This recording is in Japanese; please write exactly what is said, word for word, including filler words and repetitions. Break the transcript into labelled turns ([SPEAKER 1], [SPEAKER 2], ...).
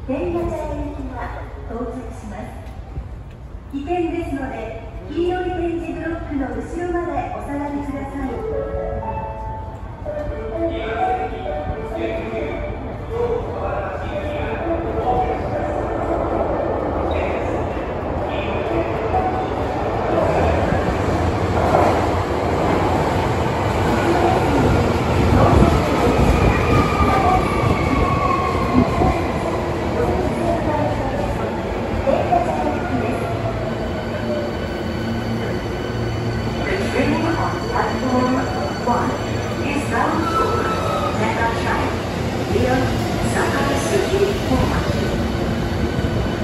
[SPEAKER 1] 天満茶屋行きが到着します。危険ですので、黄色い点字ブロックの後ろまでお下がりください。